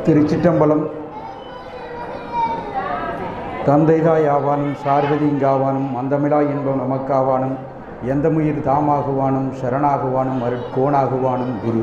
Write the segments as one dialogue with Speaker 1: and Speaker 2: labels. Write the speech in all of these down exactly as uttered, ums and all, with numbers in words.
Speaker 1: திருச்சிற்றம்பலம். தந்தைதாய் ஆவானும் சார்வதிங்காவானும் அந்தமிழா இன்பம் நமக்காவானும் எந்தமுயிர் தாமாகுவானும் சரணாகுவானும் அருட்கோணாகுவானும் குரு.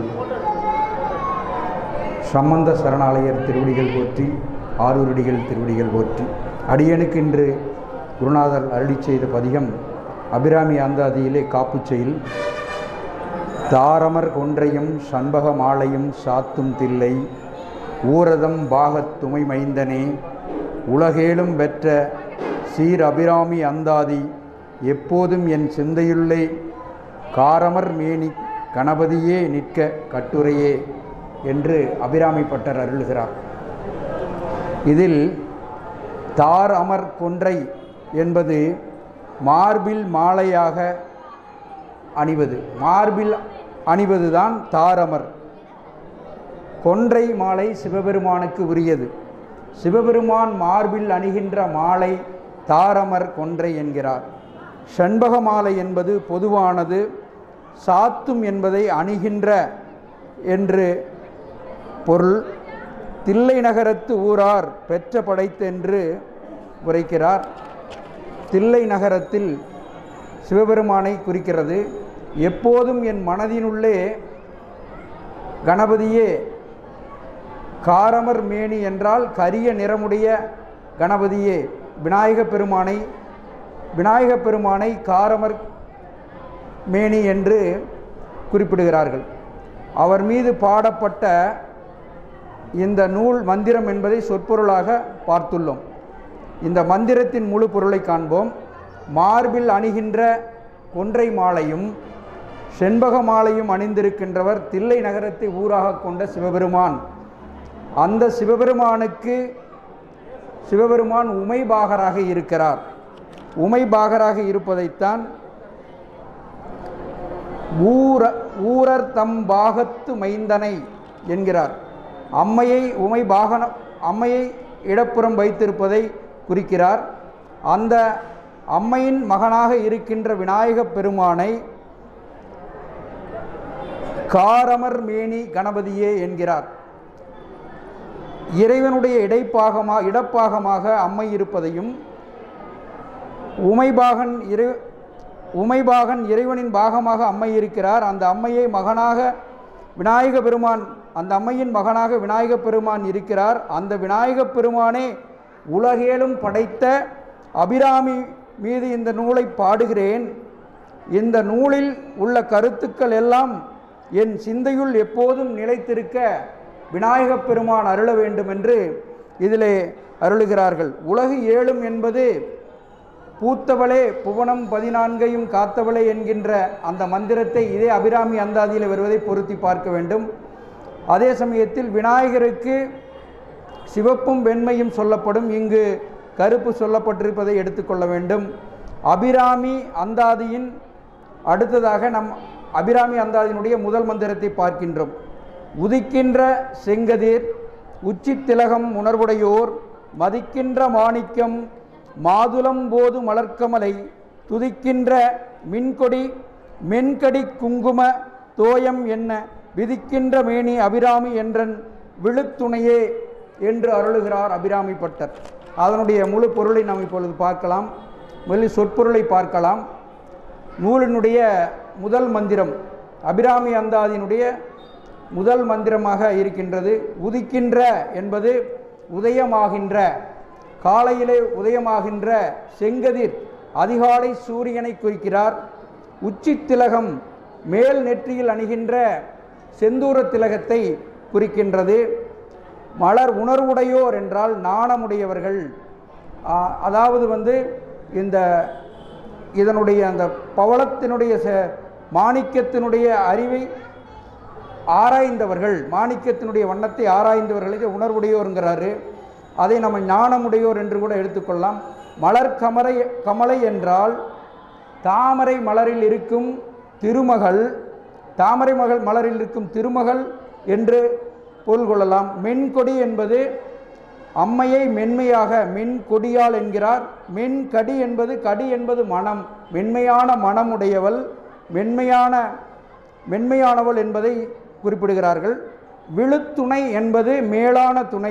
Speaker 1: சம்பந்த சரணாலயர் திருவடிகள் போற்றி, ஆரூரடிகள் திருவடிகள் போற்றி. அடியனுக்கு இன்று குருநாதர் அருளி செய்த பதிகம் அபிராமி அந்தாதியிலே காப்புச்செயில். தாரமர் கொன்றையும் சண்பக மாலையும் சாத்தும் தில்லை, ஊரதம் பாகத்துமை மைந்தனே உலகேலும் பெற்ற சீர் அபிராமி அந்தாதி, எப்போதும் என் சிந்தையுள்ளே காரமர் மேனி கணபதியே நிற்க கட்டுரையே என்று அபிராமி பட்டர் அருளுகிறார். இதில் தார் அமர் கொன்றை என்பது மார்பில் மாலையாக அணிவது. மார்பில் அணிவதுதான் தாரமர். கொன்றை மாலை சிவபெருமானுக்கு உரியது. சிவபெருமான் மார்பில் அணிகின்ற மாலை தாரமர் கொன்றை என்கிறார். சண்பக மாலை என்பது பொதுவானது. சாத்தும் என்பதை அணிகின்ற என்று பொருள். தில்லை நகரத்து ஊரார் பெற்ற படைத்தென்று உரைக்கிறார். தில்லை நகரத்தில் சிவபெருமானை குறிக்கிறது. எப்போதும் என் மனதினுள்ளே கணபதியே, காரமர் மேனி என்றால் கரிய நிறமுடைய கணபதியே, விநாயக பெருமானை விநாயக பெருமானை காரமர் மேனி என்று குறிப்பிடுகிறார்கள். அவர் மீது பாடப்பட்ட இந்த நூல் மந்திரம் என்பதை சொற்பொருளாக பார்த்துள்ளோம். இந்த மந்திரத்தின் முழு பொருளை காண்போம். மார்பில் அணிகின்ற கொன்றை மாலையும் செண்பக மாலையும் அணிந்திருக்கின்றவர் தில்லை நகரத்தை ஊராக கொண்ட சிவபெருமான். அந்த சிவபெருமானுக்கு சிவபெருமான் உமைபாகராக இருக்கிறார். உமைபாகராக இருப்பதைத்தான் ஊர ஊரர் தம் பாகத்து மைந்தனை என்கிறார். அம்மையை உமைபாகன அம்மையை இடப்புறம் வைத்திருப்பதை குறிக்கிறார். அந்த அம்மையின் மகனாக இருக்கின்ற விநாயக பெருமானை காரமர் மேனி கணபதியே என்கிறார். இறைவனுடைய இடைப்பாகமாக இடப்பாகமாக அம்மை இருப்பதையும், உமைபாகன் இறை உமைபாகன் இறைவனின் பாகமாக அம்மை இருக்கிறார். அந்த அம்மையை மகனாக விநாயக பெருமான் அந்த அம்மையின் மகனாக விநாயக பெருமான் இருக்கிறார். அந்த விநாயக பெருமானே உலகேலும் படைத்த அபிராமி மீது இந்த நூலை பாடுகிறேன். இந்த நூலில் உள்ள கருத்துக்கள் எல்லாம் என் சிந்தையுள் எப்போதும் நிலைத்திருக்க விநாயகப் பெருமான் அருள வேண்டும் என்று இதிலே அருளுகிறார்கள். உலகு ஏழும் என்பது பூத்தவளே புவனம் பதினான்கையும் காத்தவளே என்கின்ற அந்த மந்திரத்தை இதே அபிராமி அந்தாதியில் வருவதை பொருத்தி பார்க்க வேண்டும். அதே சமயத்தில் விநாயகருக்கு சிவப்பும் வெண்மையும் சொல்லப்படும். இங்கு கருப்பு சொல்லப்பட்டிருப்பதை எடுத்துக்கொள்ள வேண்டும். அபிராமி அந்தாதியின் அடுத்ததாக நம் அபிராமி அந்தாதியினுடைய முதல் மந்திரத்தை பார்க்கின்றோம். உதிக்கின்ற செங்கதிர் உச்சி திலகம் உணர்வுடையோர் மதிக்கின்ற மாணிக்கம் மாதுளம் போது மலர்க்கமலை துதிக்கின்ற மின்கொடி மென்கடி குங்கும தோயம் என்ன விதிக்கின்ற மேனி அபிராமி என்றன் விழுத்துணையே என்று அருளுகிறார் அபிராமி பட்டர். அதனுடைய முழு பொருளை நாம் இப்பொழுது பார்க்கலாம். முதலில் சொற்பொருளை பார்க்கலாம். நூலினுடைய முதல் மந்திரம் அபிராமி அந்தாதியினுடைய முதல் மந்திரமாக இருக்கின்றது. உதிக்கின்ற என்பது உதயமாகின்ற, காலையிலே உதயமாகின்ற செங்கதிர் அதிகாலை சூரியனை குறிக்கிறார். உச்சி திலகம் மேல் நெற்றியில் அணிகின்ற செந்தூர திலகத்தை குறிக்கின்றது. மலர் உணர்வுடையோர் என்றால் நாணமுடையவர்கள். அதாவது வந்து இந்த இதனுடைய அந்த பவளத்தினுடைய மாணிக்கத்தினுடைய அறிவை ஆராய்ந்தவர்கள், மாணிக்கத்தினுடைய வண்ணத்தை ஆராய்ந்தவர்களுக்கு உணர்வுடையோருங்கிறாரு. அதை நம்ம ஞானமுடையோர் என்று கூட எடுத்துக்கொள்ளலாம். மலர் கமரை கமலை என்றால் தாமரை மலரில் இருக்கும் திருமகள், தாமரை மகள் மலரில் இருக்கும் திருமகள் என்று பொருள் கொள்ளலாம். மென்கொடி என்பது அம்மையை மென்மையாக மென்கொடியால் என்கிறார். மென்கடி என்பது கடி என்பது மனம், மென்மையான மனமுடையவள், மென்மையான மென்மையானவள் என்பதை குறிப்பிடுகிறார்கள். விழுத்துணை என்பது மேலான துணை.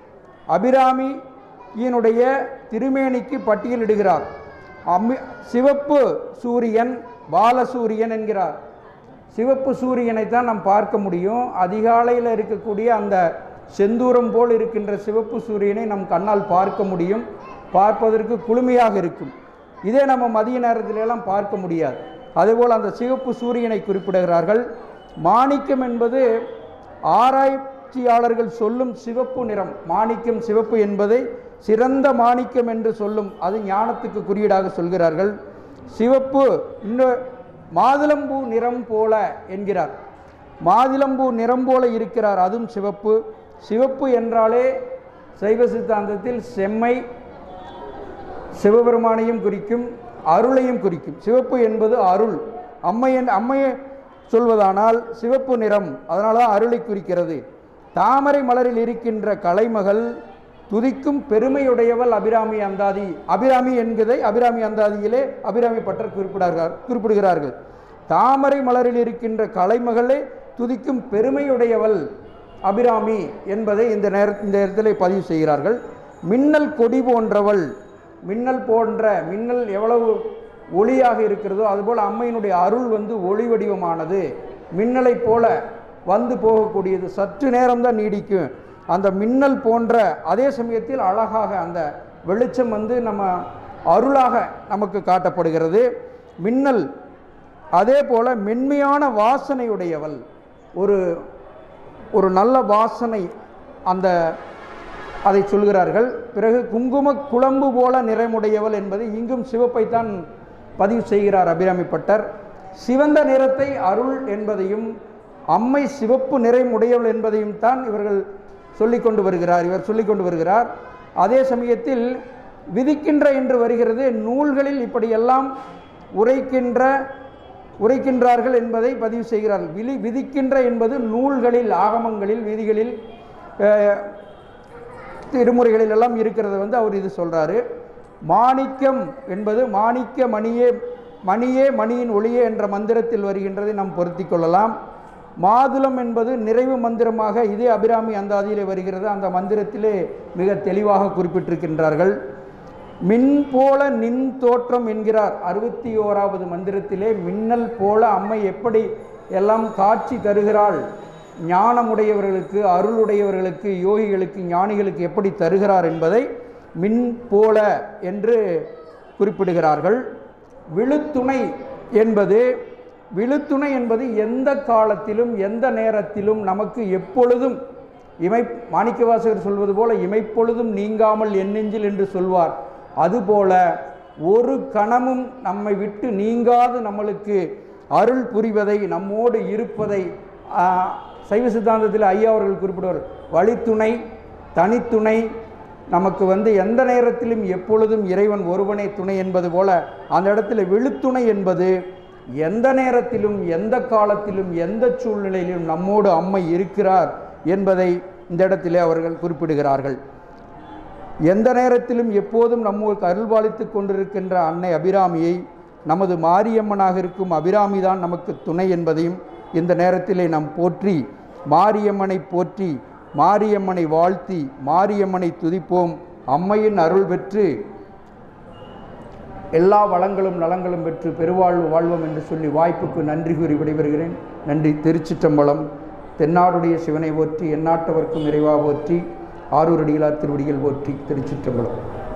Speaker 1: அபிராமியினுடைய திருமேனிக்கு பட்டியலிடுகிறார். அம்மி சிவப்பு சூரியன் பாலசூரியன் என்கிறார். சிவப்பு சூரியனை தான் நாம் பார்க்க முடியும். அதிகாலையில் இருக்கக்கூடிய அந்த செந்தூரம் போல் இருக்கின்ற சிவப்பு சூரியனை நம் கண்ணால் பார்க்க முடியும். பார்ப்பதற்கு குளுமையாக இருக்கும். இதே நம்ம மதிய நேரத்திலெல்லாம் பார்க்க முடியாது. அதுபோல் அந்த சிவப்பு சூரியனை குறிப்பிடுகிறார்கள். மாணிக்கம் என்பது ஆராய்ச்சியாளர்கள் சொல்லும் சிவப்பு நிறம். மாணிக்கம் சிவப்பு என்பதை சிறந்த மாணிக்கம் என்று சொல்லும், அது ஞானத்துக்கு குறியீடாக சொல்கிறார்கள். சிவப்பு இன்னும் மாதுளம்பூ நிறம் போல என்கிறார். மாதுளம்பூ நிறம் போல இருக்கிறார், அதுவும் சிவப்பு. சிவப்பு என்றாலே சைவ சித்தாந்தத்தில் செம்மை, சிவபெருமானையும் குறிக்கும், அருளையும் குறிக்கும். சிவப்பு என்பது அருள். அம்மையன் அம்மையை சொல்வதானால் சிவப்பு நிறம், அதனால தான் அருளை குறிக்கிறது. தாமரை மலரில் இருக்கின்ற கலைமகள் துதிக்கும் பெருமையுடையவள் அபிராமி அந்தாதி. அபிராமி என்கிறதை அபிராமி அந்தாதியிலே அபிராமி பட்டர் குறிப்பிடார்கள் குறிப்பிடுகிறார்கள். தாமரை மலரில் இருக்கின்ற கலைமகளே துதிக்கும் பெருமையுடையவள் அபிராமி என்பதை இந்த நேர இந்த இடத்துல பதிவு செய்கிறார்கள். மின்னல் கொடி போன்றவள், மின்னல் போன்ற மின்னல் எவ்வளவு ஒளியாக இருக்கிறதோ அதுபோல் அம்மையினுடைய அருள் வந்து ஒளி வடிவமானது. மின்னலை போல வந்து போகக்கூடியது, சற்று நேரம்தான் நீடிக்கும். அந்த மின்னல் போன்ற அதே சமயத்தில் அழகாக அந்த வெளிச்சம் வந்து நம்ம அருளாக நமக்கு காட்டப்படுகிறது. மின்னல் அதே போல் மென்மையான வாசனையுடையவள், ஒரு ஒரு நல்ல வாசனை அந்த அதை சொல்கிறார்கள். பிறகு குங்கும குழம்பு போல நிறமுடையவள் என்பது இங்கும் சிவப்பைத்தான் பதிவு செய்கிறார் அபிராமி பட்டர். சிவந்த நிறத்தை அருள் என்பதையும் அம்மை சிவப்பு நிறமுடையவள் என்பதையும் தான் இவர்கள் சொல்லிக் கொண்டு வருகிறார் இவர் சொல்லிக் கொண்டு வருகிறார். அதே சமயத்தில் விதிக்கின்ற என்று வருகிறது. நூல்களில் இப்படியெல்லாம் உரைக்கின்ற உரைக்கின்றார்கள் என்பதை பதிவு செய்கிறார்கள். விதி விதிக்கின்ற என்பது நூல்களில், ஆகமங்களில், விதிகளில், திருமுறைகளில் எல்லாம் இருக்கிறது வந்து அவர் இது சொல்கிறாரு. மாணிக்கம் என்பது மாணிக்க மணியே மணியே மணியின் ஒளியே என்ற மந்திரத்தில் வருகின்றதை நாம் பொருத்தி கொள்ளலாம். மாதுளம் என்பது நிறைவு மந்திரமாக இதே அபிராமி அந்தாதியிலே வருகிறது. அந்த மந்திரத்திலே மிக தெளிவாக குறிப்பிட்டிருக்கின்றார்கள். மின் போல நின் தோற்றம் என்கிறார் அறுபத்தி ஓராவது மந்திரத்திலே. மின்னல் போல அம்மை எப்படி எல்லாம் காட்சி தருகிறாள், ஞானமுடையவர்களுக்கு, அருளுடையவர்களுக்கு, யோகிகளுக்கு, ஞானிகளுக்கு எப்படி தருகிறார் என்பதை மின் போல என்று குறிப்பிடுகிறார்கள். விழுத்துணை என்பது விழுத்துணை என்பது எந்த காலத்திலும் எந்த நேரத்திலும் நமக்கு எப்பொழுதும் இமை மாணிக்கவாசகர் சொல்வது போல இமைப்பொழுதும் நீங்காமல் என் நெஞ்சில் என்று சொல்வார். அதுபோல ஒரு கணமும் நம்மை விட்டு நீங்காது நம்மளுக்கு அருள் புரிவதை, நம்மோடு இருப்பதை சைவ சித்தாந்தத்தில் ஐயா அவர்கள் குறிப்பிடுவார். வழித்துணை, தனித்துணை, நமக்கு வந்து எந்த நேரத்திலும் எப்பொழுதும் இறைவன் ஒருவனே துணை என்பது போல அந்த இடத்துல விழுத்துணை என்பது எந்த நேரத்திலும் எந்த காலத்திலும் எந்த சூழ்நிலையிலும் நம்மோடு அம்மை இருக்கிறார் என்பதை இந்த இடத்திலே அவர்கள் குறிப்பிடுகிறார்கள். எந்த நேரத்திலும் எப்போதும் நம்மளுக்கு அருள்பாலித்து கொண்டிருக்கின்ற அன்னை அபிராமியை, நமது மாரியம்மனாக இருக்கும் அபிராமி தான் நமக்கு துணை என்பதையும் இந்த நேரத்திலே நாம் போற்றி, மாரியம்மனை போற்றி, மாரியம்மனை வாழ்த்தி, மாரியம்மனை துதிப்போம். அம்மையின் அருள் பெற்று எல்லா வளங்களும் நலங்களும் பெற்று பெருவாழ்வு வாழ்வோம் என்று சொல்லி வாய்ப்புக்கு நன்றி கூறி விடைபெறுகிறேன். நன்றி. திருச்சிற்றம்பலம். தென்னாடுடைய சிவனை போற்றி, எந்நாட்டவர்க்கும் இறைவா போற்றி, ஆரூரடிகளார் திருவடிகள் போற்றி. திருச்சிற்றம்பலம்.